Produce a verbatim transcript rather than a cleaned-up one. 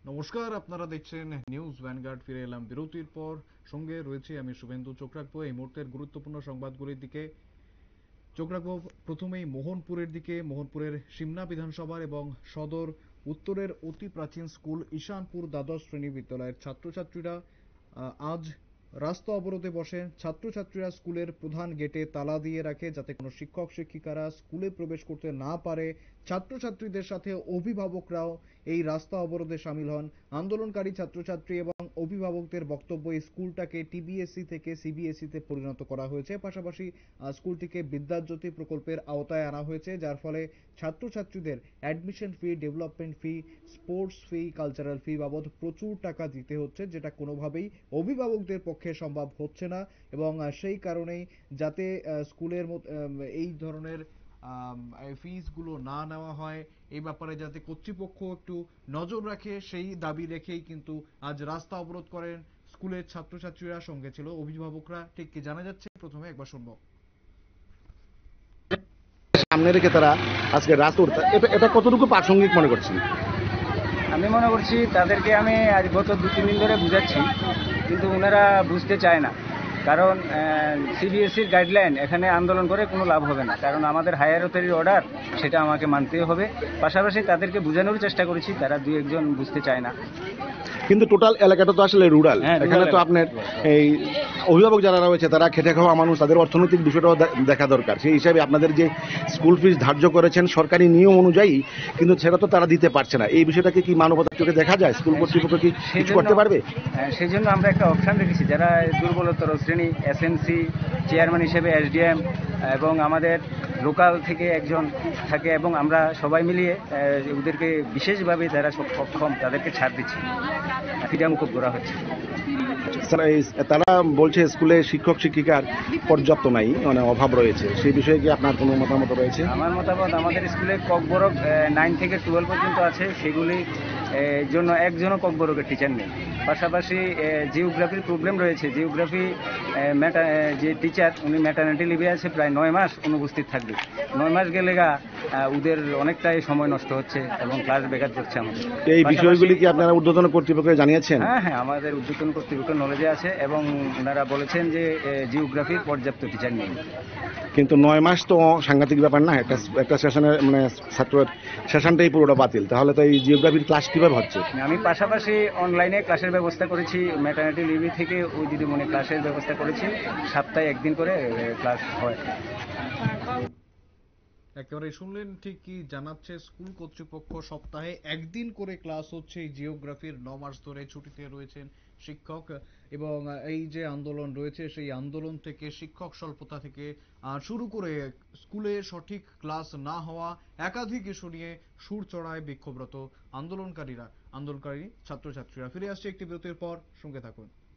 নমস্কার, আপনারা দেখছেন নিউজ ভ্যানগার্ড। ফিরে এলাম বিরতির পর। সঙ্গে রয়েছে আমি শুভেন্দু। চোখ রাখবো এই মুহূর্তের গুরুত্বপূর্ণ সংবাদগুলির দিকে। চোখ রাখবো প্রথমেই মোহনপুরের দিকে। মোহনপুরের সিমনা বিধানসভার এবং সদর উত্তরের অতি প্রাচীন স্কুল ঈশানপুর দ্বাদশ শ্রেণী বিদ্যালয়ের ছাত্রছাত্রীরা আজ রাস্তা অবরোধে বসেন। ছাত্রছাত্রীরা স্কুলের প্রধান গেটে তালা দিয়ে রাখে যাতে কোনো শিক্ষক শিক্ষিকারা স্কুলে প্রবেশ করতে না পারে। ছাত্রছাত্রীদের সাথে অভিভাবকরাও এই রাস্তা অবরোধে সামিল হন। আন্দোলনকারী ছাত্রছাত্রী এবং অভিভাবকদের বক্তব্য, এই স্কুলটাকে টিবিএসসি থেকে সিবিএসই তে পরিণত করা হয়েছে। পাশাপাশি স্কুলটিকে বিদ্যাজ্যোতি প্রকল্পের আওতায় আনা হয়েছে, যার ফলে ছাত্রছাত্রীদের admission fee, development fee, sports fee, cultural fee বাবদ প্রচুর টাকা দিতে হচ্ছে, যেটা কোনোভাবেই অভিভাবকদের পক্ষে সম্ভব হচ্ছে না। এবং সেই কারণেই যাতে স্কুলের এই ধরনের ফিস গুলো না নেওয়া হয়, এই ব্যাপারে যাতে কর্তৃপক্ষ একটু নজর রাখে, সেই দাবি রেখেই কিন্তু আজ রাস্তা অবরোধ করেন স্কুলের ছাত্রছাত্রীরা। সঙ্গে ছিল অভিভাবকরা। ঠিক কি জানা যাচ্ছে, প্রথমে একবার শুনবো। সামনে রেখে তারা আজকে রাস্তা, এটা এটা কতটুকু প্রাসঙ্গিক মনে করছেন? আমি মনে করছি তাদেরকে আমি আজ গত দু তিন দিন ধরে বুঝাচ্ছি, কিন্তু ওনারা বুঝতে চায় না। কারণ সিবিএসসির গাইডলাইন, এখানে আন্দোলন করে কোনো লাভ হবে না, কারণ আমাদের হায়ার অথরিটির অর্ডার, সেটা আমাকে মানতেই হবে। পাশাপাশি তাদেরকে বোঝানোর চেষ্টা করেছি, তারা দুই একজন বুঝতে চায় না। কিন্তু টোটাল এলাকাটা তো আসলে রুরাল। এখানে তো আপনার এই অভিভাবক যারা রয়েছে তারা খেটে খাওয়া মানুষ, তাদের অর্থনৈতিক বিষয়টাও দেখা দরকার। সেই হিসাবে আপনাদের যে স্কুল ফিস ধার্য করেছেন সরকারি নিয়ম অনুযায়ী, কিন্তু সেটা তো তারা দিতে পারছে না। এই বিষয়টাকে কি মানবতার চোখে দেখা যায়? স্কুল কর্তৃপক্ষ কি কিছু করতে পারবে? সেই জন্য আমরা একটা অপশান রেখেছি, যারা দুর্বলতর শ্রেণী, এসএমসি চেয়ারম্যান হিসেবে এসডিএম এবং আমাদের লোকাল থেকে একজন থাকে, এবং আমরা সবাই মিলিয়ে ওদেরকে বিশেষভাবে যারা সক্ষম তাদেরকে ছাড় দিচ্ছি, ফ্রিডম করা হচ্ছে। তারা বলছে স্কুলে শিক্ষক শিক্ষিকার পর্যাপ্ত নাই, মানে অভাব রয়েছে। সেই বিষয়ে কি আপনার কোনো মতামত রয়েছে? আমার মতামত, আমাদের স্কুলে ককবরক নাইন থেকে টুয়েলভ পর্যন্ত আছে, সেগুলি জন্য একজনও ককবরকের টিচার নেই। পাশাপাশি জিওগ্রাফির প্রবলেম রয়েছে। জিওগ্রাফি যে টিচার, উনি ম্যাটারনিটি লিভে আছে, প্রায় নয় মাস অনুপস্থিত থাকবে। নয় মাস গেলে গা ওদের অনেকটাই সময় নষ্ট হচ্ছে এবং ক্লাস ব্যাঘাত করছে আমাদের। এই বিষয়গুলি কি আপনারা ঊর্ধ্বতন কর্তৃপক্ষকে জানিয়েছেন? হ্যাঁ হ্যাঁ আমাদের ঊর্ধ্বতন কর্তৃপক্ষের নলেজে আছে, এবং ওনারা বলেছেন যে জিওগ্রাফির পর্যাপ্ত টিচার নেই। কিন্তু নয় মাস তো সাংঘাতিক ব্যাপার না? একটা একটা সেশনের মানে ছাত্রের সেশনটাই পুরোটা বাতিল, তাহলে তো এই জিওগ্রাফির ক্লাস কিভাবে হচ্ছে? আমি পাশাপাশি অনলাইনে ক্লাসের ব্যবস্থা করেছি, ম্যাটারনিটি লিভে থেকে ওই দিদিমণি ক্লাসের ব্যবস্থা করেছি, সপ্তাহে একদিন করে ক্লাস হয়। একেবারে শুনলেন, ঠিক কি জানাচ্ছে স্কুল কর্তৃপক্ষ। সপ্তাহে একদিন করে ক্লাস হচ্ছে। এই জিওগ্রাফির ন মাস ধরে ছুটিতে রয়েছেন শিক্ষক, এবং এই যে আন্দোলন রয়েছে সেই আন্দোলন থেকে, শিক্ষক স্বল্পতা থেকে শুরু করে স্কুলে সঠিক ক্লাস না হওয়া, একাধিক ইস্যু নিয়ে সুর চড়ায় বিক্ষোভরত আন্দোলনকারীরা, আন্দোলনকারী ছাত্রছাত্রীরা। ফিরে আসছে একটি বিরতির পর, সঙ্গে থাকুন।